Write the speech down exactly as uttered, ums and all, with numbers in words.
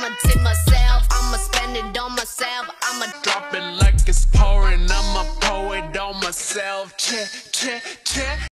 I'ma tip myself, I'ma spend it on myself, I'ma drop it like it's pouring, I'ma pour it on myself. Check, check, check.